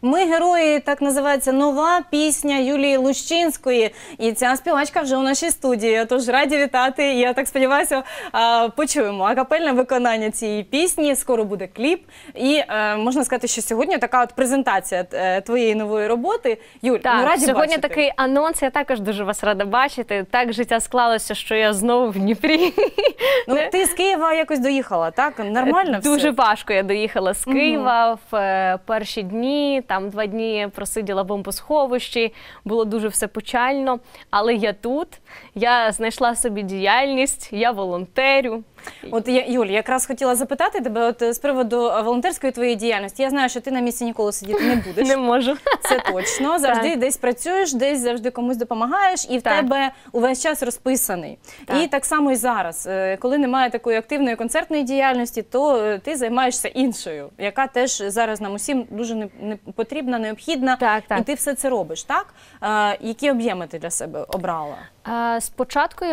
«Ми герої», так називається нова пісня Юлії Лущинської. І ця співачка вже у нашій студії, тож раді вітати. Я так сподіваюся, почуємо акапельне виконання цієї пісні, скоро буде кліп. І можна сказати, що сьогодні така от презентація твоєї нової роботи. Юль, так, раді сьогодні бачити. Такий анонс, я також дуже вас рада бачити. Так життя склалося, що я знову в Дніпрі. Ну, ти з Києва якось доїхала, так? Нормально все? Дуже важко я доїхала з Києва в перші дні, там 2 дні просиділа в бомбосховищі, було дуже все печально, але я тут, я знайшла собі діяльність, я волонтерю. От, Юль, якраз хотіла запитати тебе от з приводу волонтерської твоєї діяльності. Я знаю, що ти на місці ніколи сидіти не будеш. Не можу. Це точно. Завжди десь працюєш, десь завжди комусь допомагаєш, і в тебе увесь час розписаний. І так само і зараз. Коли немає такої активної концертної діяльності, то ти займаєшся іншою, яка теж зараз нам усім дуже потрібна, необхідна. І ти все це робиш, так? Які об'єми ти для себе обрала? Спочатку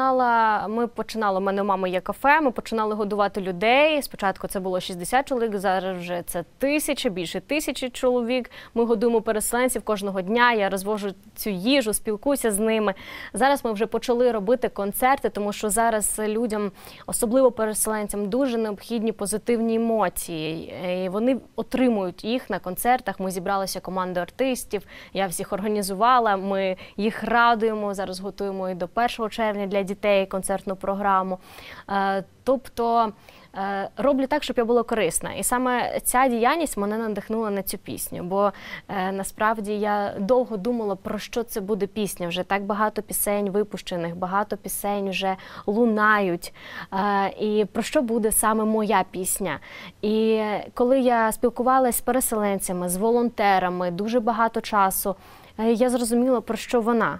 у мене у мами є кафе, ми починали годувати людей. Спочатку це було 60 чоловік, зараз вже це 1000, більше 1000 чоловік. Ми годуємо переселенців кожного дня, я розвожу цю їжу, спілкуюся з ними. Зараз ми вже почали робити концерти, тому що зараз людям, особливо переселенцям, дуже необхідні позитивні емоції. І вони отримують їх на концертах. Ми зібралися командою артистів, я всіх організувала, ми їх радуємо, зараз готуємо і до 1 червня для дітей концертну програму. Тобто роблю так, щоб я була корисна. І саме ця діяльність мене надихнула на цю пісню, бо насправді я довго думала, про що це буде пісня. Вже так багато пісень випущених, багато пісень вже лунають. І про що буде саме моя пісня. І коли я спілкувалася з переселенцями, з волонтерами, дуже багато часу, я зрозуміла, про що вона.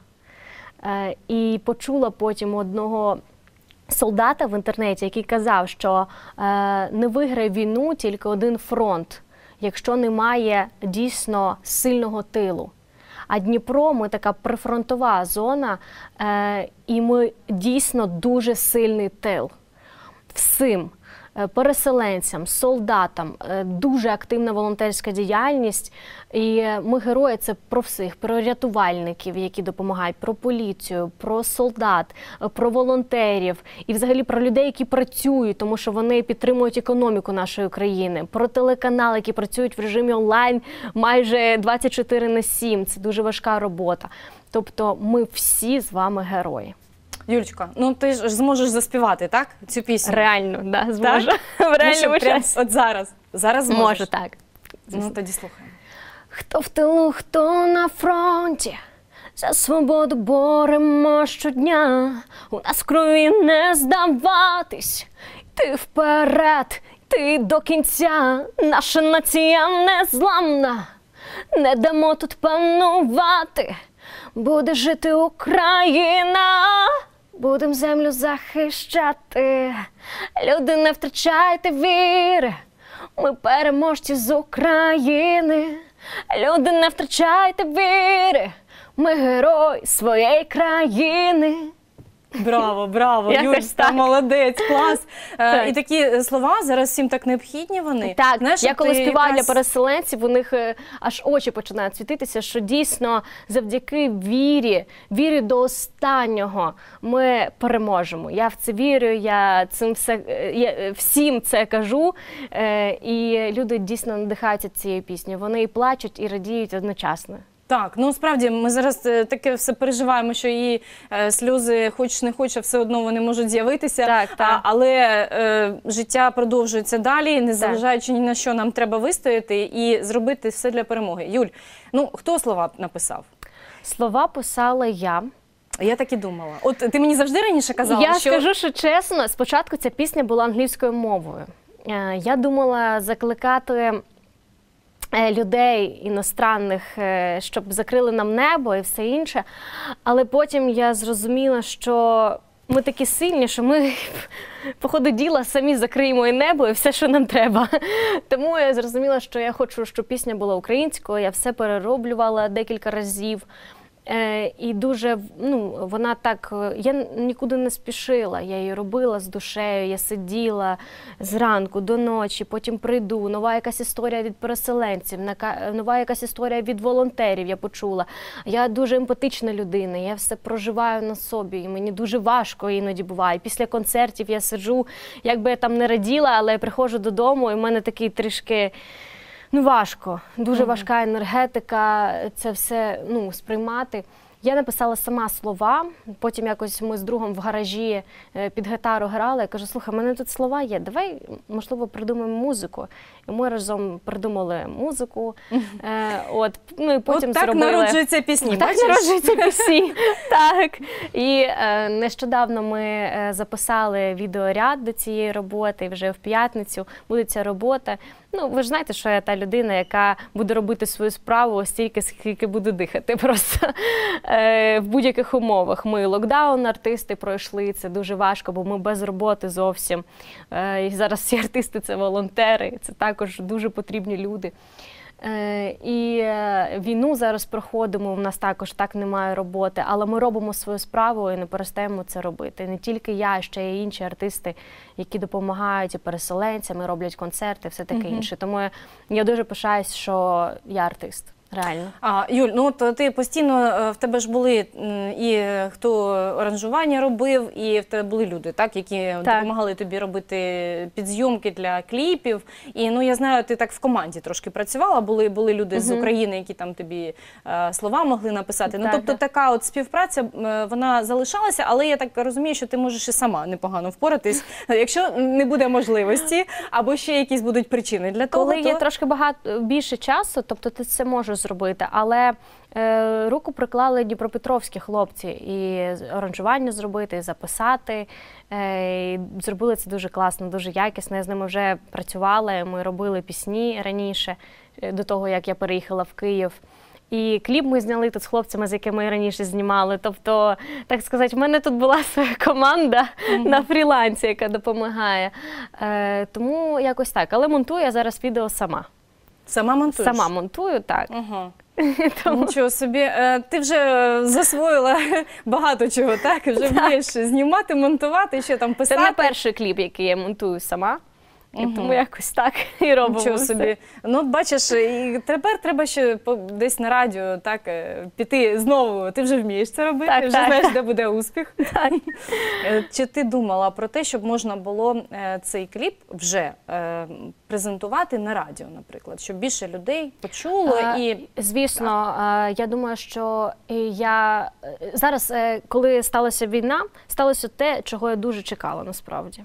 І почула потім одного солдата в інтернеті, який казав, що не виграє війну тільки один фронт, якщо немає дійсно сильного тилу. А Дніпро, ми така прифронтова зона, і ми дійсно дуже сильний тил. Всім переселенцям, солдатам, дуже активна волонтерська діяльність. І ми герої – це про всіх, про рятувальників, які допомагають, про поліцію, про солдат, про волонтерів і взагалі про людей, які працюють, тому що вони підтримують економіку нашої країни, про телеканали, які працюють в режимі онлайн майже 24/7. Це дуже важка робота. Тобто ми всі з вами герої. Юлечка, ну ти ж зможеш заспівати, так, цю пісню? Реально, да, зможу. В реальному часі. От зараз. Зараз зможеш? Можу, так. Ну, тоді слухаємо. Хто в тилу, хто на фронті, за свободу боремо щодня. У нас в крові не здаватись, йти вперед, йти до кінця. Наша нація незламна, не дамо тут панувати. Буде жити Україна, будем землю захищати. Люди, не втрачайте віри, ми переможці з України. Люди, не втрачайте віри, ми герої своєї країни. Браво, браво, Юлька, молодець, клас. І такі слова зараз всім так необхідні вони. Так, знаєш, я коли співаю для переселенців, у них аж очі починають світитися, що дійсно завдяки вірі до останнього ми переможемо. Я в це вірю, я всім це кажу, і люди дійсно надихаються цією піснею. Вони і плачуть, і радіють одночасно. Так, ну справді ми зараз таке все переживаємо, що її сльози, хоч не хоч, а все одно вони можуть з'явитися, але життя продовжується далі, незважаючи ні на що, нам треба вистояти і зробити все для перемоги. Юль, ну хто слова написав? Слова писала я. Я так і думала. От ти мені завжди раніше казала, що... Я скажу, що чесно, спочатку ця пісня була англійською мовою. Я думала закликати людей іностранних, щоб закрили нам небо і все інше. Але потім я зрозуміла, що ми такі сильні, що ми, по ходу діла, самі закриємо і небо, і все, що нам треба. Тому я зрозуміла, що я хочу, щоб пісня була українською. Я все перероблювала декілька разів. І дуже, вона так, я нікуди не спішила, я її робила з душею, я сиділа зранку до ночі, потім прийду, нова якась історія від переселенців, нова якась історія від волонтерів я почула. Я дуже емпатична людина, я все проживаю на собі, і мені дуже важко іноді буває. Після концертів я сиджу, якби я там не раділа, але я приходжу додому, і в мене такий трішки, важко, дуже важка енергетика, це все, сприймати. Я написала сама слова, потім якось ми з другом в гаражі під гітару грали, я кажу, слухай, в мене тут слова є, давай, можливо, придумаємо музику. І ми разом придумали музику, і потім так зробили... народжуються пісні, Так народжуються пісні, так. І нещодавно ми записали відеоряд до цієї роботи, вже в п'ятницю буде ця робота. Ви ж знаєте, що я та людина, яка буде робити свою справу стільки, скільки буде дихати просто в будь-яких умовах. Ми локдаун, артисти пройшли, це дуже важко, бо ми без роботи зовсім. І зараз всі артисти – це волонтери, це також дуже потрібні люди. І війну зараз проходимо, у нас також так немає роботи, але ми робимо свою справу і не перестаємо це робити. Не тільки я, а ще й інші артисти, які допомагають і переселенцям, і роблять концерти, все таке інше. Тому я дуже пишаюсь, що я артист. Реально. Юль, то ти постійно, в тебе ж були і хто аранжування робив, і в тебе були люди, так, які допомагали тобі робити підзйомки для кліпів. І, я знаю, ти так в команді трошки працювала, були люди з України, які там тобі слова могли написати. Тобто така от співпраця, вона залишалася, але я так розумію, що ти можеш і сама непогано впоратись, якщо не буде можливості, або ще якісь будуть причини для того. Коли є трошки більше часу, тобто ти це можеш зробити, але руку приклали дніпропетровські хлопці і аранжування зробити, і записати. І зробили це дуже класно, дуже якісно. Я з ними вже працювала, ми робили пісні раніше, до того, як я переїхала в Київ. І кліп ми зняли тут з хлопцями, з якими раніше знімали. Тобто, так сказати, в мене тут була своя команда на фрілансі, яка допомагає. Тому якось так. Але монтую я зараз відео сама. Сама монтуєш? Сама монтую, так. Нічого собі. Ти вже засвоїла багато чого, так? Вже вмієш знімати, монтувати, ще там писати. Це не перший кліп, який я монтую сама. І тому якось так і робимо. Нічого собі. Бачиш, і тепер треба ще десь на радіо так піти знову. Ти вже вмієш це робити, вже знаєш, де буде успіх. Так. Чи ти думала про те, щоб можна було цей кліп вже презентувати на радіо, наприклад, щоб більше людей почуло? Звісно, я думаю, що зараз, коли сталася війна, сталося те, чого я дуже чекала насправді.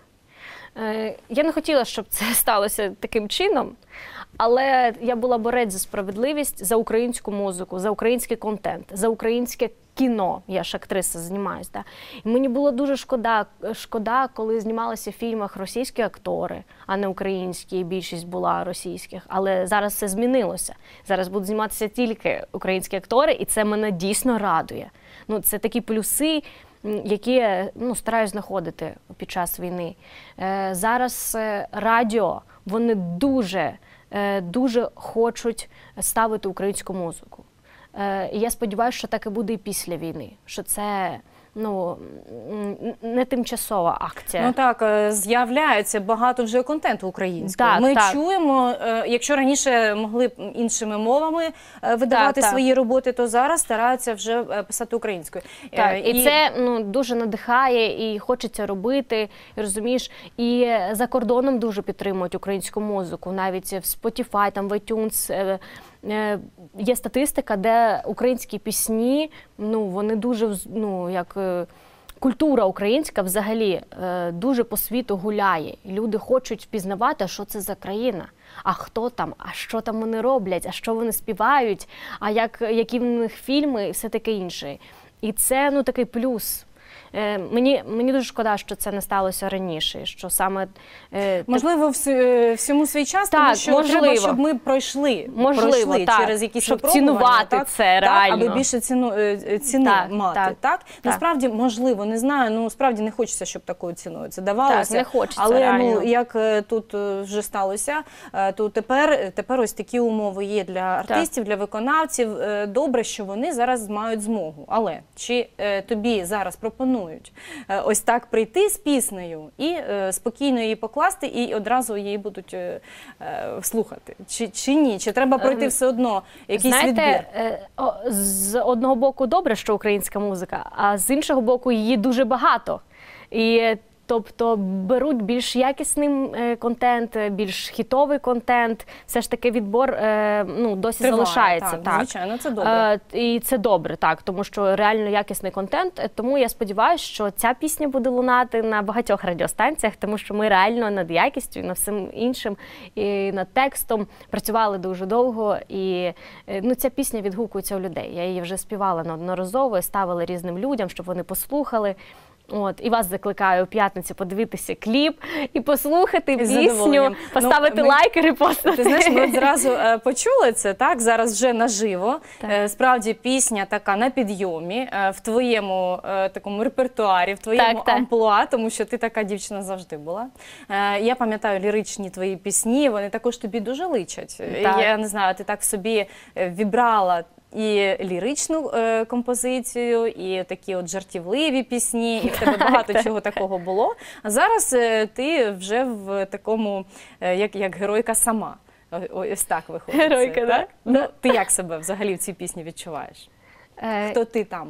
Я не хотіла, щоб це сталося таким чином, але я була борець за справедливість, за українську музику, за український контент, за українське кіно. Я ж актриса, знімаюсь. Да? І мені було дуже шкода, коли знімалися в фільмах російські актори, а не українські, і більшість була російських. Але зараз все змінилося. Зараз будуть зніматися тільки українські актори, і це мене дійсно радує. Це такі плюси, які я стараюсь знаходити під час війни. Зараз радіо, вони дуже хочуть ставити українську музику. І я сподіваюся, що так і буде і після війни, що це не тимчасова акція. З'являється багато вже контенту українського. Ми чуємо, якщо раніше могли іншими мовами видавати свої роботи, то зараз стараються вже писати українською. І це дуже надихає, і хочеться робити, розумієш. І за кордоном дуже підтримують українську музику, навіть в Spotify, там в iTunes. Є статистика, де українські пісні, вони дуже, культура українська взагалі дуже по світу гуляє. І люди хочуть впізнавати, а що це за країна, а хто там, а що там вони роблять, а що вони співають, а які в них фільми і все таке інше. І це такий плюс. Мені дуже шкода, що це не сталося раніше, що саме... Можливо, всьому свій час, тому що треба, щоб ми пройшли через якісь щоб цінувати це реально. Аби більше ціни мати. Насправді, можливо, не знаю, справді не хочеться, щоб такою ціною це давалося. Так, не хочеться, але, реально. Як тут вже сталося, то тепер ось такі умови є для артистів, для виконавців. Добре, що вони зараз мають змогу. Але чи тобі зараз пропонують ось так прийти з піснею і спокійно її покласти, і одразу її будуть слухати? Чи ні? Чи треба пройти все одно якийсь відбір? З одного боку добре, що українська музика, а з іншого боку її дуже багато. Тобто беруть більш якісний контент, більш хітовий контент. Все ж таки відбор досі залишається. Так, звичайно, це добре. І це добре, так, тому що реально якісний контент. Тому я сподіваюся, що ця пісня буде лунати на багатьох радіостанціях, тому що ми реально над якістю, над всім іншим, і над текстом працювали дуже довго. І ця пісня відгукується у людей. Я її вже співала неодноразово, ставила різним людям, щоб вони послухали. І вас закликаю у п'ятницю подивитися кліп і послухати пісню, поставити лайк і репостити. Ти знаєш, ми зразу почули це, так, зараз вже наживо. Справді пісня така на підйомі, в твоєму такому репертуарі, в твоєму амплуа, тому що ти така дівчина завжди була. Я пам'ятаю ліричні твої пісні, вони також тобі дуже личать. Я не знаю, ти так в собі вібрала і ліричну композицію, і такі от жартівливі пісні, і в тебе багато чого такого було. А зараз ти вже в такому, як геройка сама. Ось так виходить. Геройка, так? Ну, ти як себе взагалі в цій пісні відчуваєш? Хто ти там?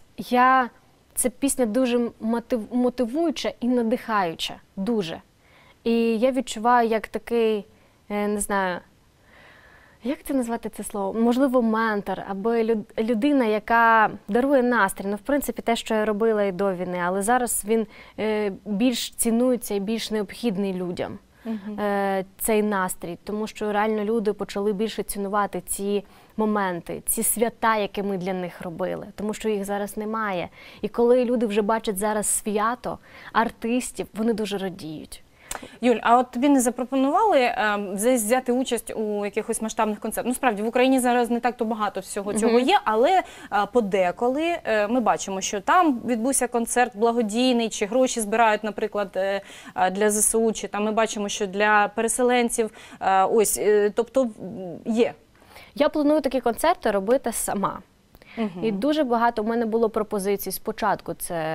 Ця пісня дуже мотивуюча і надихаюча. Дуже. І я відчуваю як такий, не знаю, як це назвати це слово? Можливо, ментор, або людина, яка дарує настрій. В принципі, те, що я робила і до війни, але зараз він більш цінується і більш необхідний людям, цей настрій. Тому що реально люди почали більше цінувати ці моменти, ці свята, які ми для них робили, тому що їх зараз немає. І коли люди вже бачать зараз свято артистів, вони дуже радіють. Юль, а от тобі не запропонували взяти участь у якихось масштабних концертах? Ну, справді, в Україні зараз не так-то багато всього цього є, але подеколи ми бачимо, що там відбувся концерт благодійний, чи гроші збирають, наприклад, для ЗСУ, чи там ми бачимо, що для переселенців, тобто є. Я планую такі концерти робити сама. І дуже багато у мене було пропозицій з початку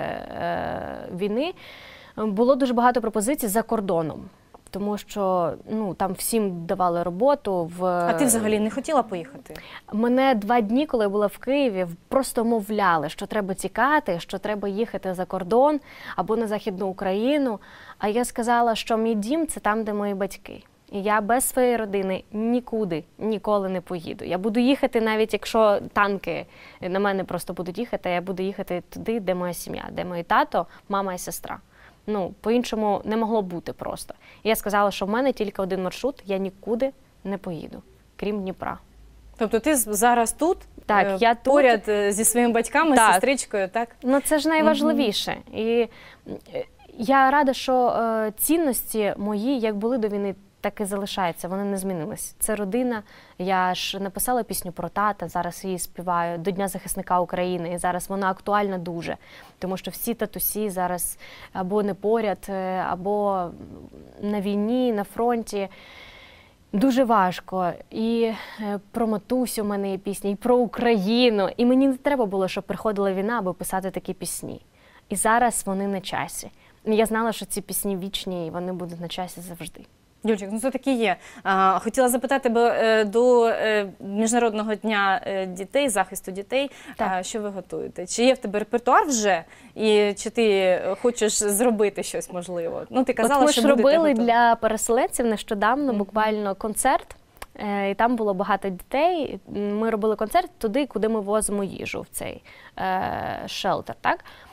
війни. Було дуже багато пропозицій за кордоном, тому що там всім давали роботу. А ти взагалі не хотіла поїхати? Мене 2 дні, коли я була в Києві, просто мовляли, що треба тікати, що треба їхати за кордон або на Західну Україну. А я сказала, що мій дім – це там, де мої батьки. І я без своєї родини нікуди, ніколи не поїду. Я буду їхати, навіть якщо танки на мене просто будуть їхати, я буду їхати туди, де моя сім'я, де мій тато, мама і сестра. По-іншому не могло бути просто. І я сказала, що в мене тільки один маршрут, я нікуди не поїду, крім Дніпра. Тобто ти зараз тут, я поряд зі своїми батьками, сестричкою, так? Це ж найважливіше. І я рада, що цінності мої, як були до війни, так і залишаються, вони не змінились. Це родина. Я ж написала пісню про тата, зараз її співаю до Дня захисника України, і зараз вона актуальна дуже, тому що всі татусі зараз або не поряд, або на війні, на фронті. Дуже важко. І про матусю в мене є пісні, і про Україну. І мені не треба було, щоб приходила війна, аби писати такі пісні. І зараз вони на часі. І я знала, що ці пісні вічні, і вони будуть на часі завжди. Юльчик, це таки є. Хотіла запитати тебе до Міжнародного дня дітей, захисту дітей, що ви готуєте? Чи є в тебе репертуар вже? І чи ти хочеш зробити щось можливо? Ти казала, що ми ж робили для переселенців нещодавно буквально концерт. І там було багато дітей. Ми робили концерт туди, куди ми возимо їжу, в цей шелтер, так?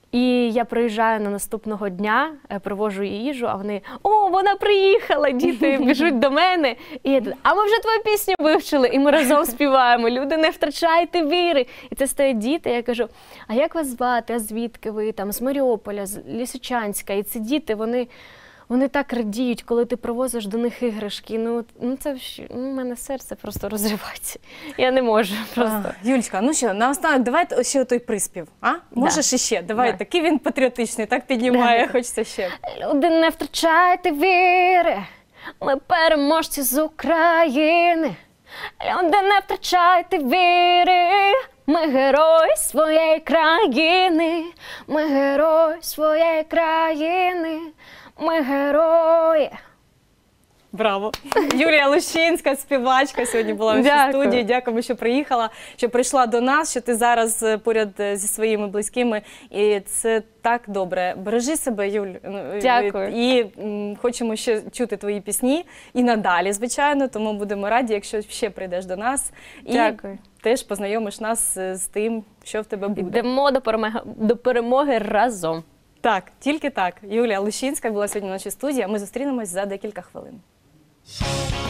І я приїжджаю на наступного дня, привожу їй їжу, а вони: «О, вона приїхала!» Діти біжуть до мене. І я тут: «А ми вже твою пісню вивчили!» І ми разом співаємо. Люди, не втрачайте віри. І це стоять діти, я кажу: «А як вас звати? А звідки ви?» Там, з Маріуполя, з Лисичанська. І ці діти, вони так радіють, коли ти привозиш до них іграшки. Ну це в мене серце просто розривається. Я не можу просто. Юлечка, ну що, наостанок, давай ще той приспів. Можеш іще? Давай, такий він патріотичний, так піднімає, хочеться ще. Люди, не втрачайте віри, ми переможці з України. Люди, не втрачайте віри, ми герої своєї країни. Ми герої своєї країни. Ми герої. Браво! Юлія Лущинська, співачка, сьогодні була в нашій студії. Дякуємо, що приїхала, що прийшла до нас, що ти зараз поряд зі своїми близькими. І це так добре. Бережи себе, Юль. Дякую. І хочемо ще чути твої пісні і надалі, звичайно. Тому будемо раді, якщо ще прийдеш до нас. Дякую. І теж познайомиш нас з тим, що в тебе буде. Йдемо до перемоги разом. Так, тільки так. Юлія Лущинська була сьогодні в нашій студії, а ми зустрінемось за декілька хвилин.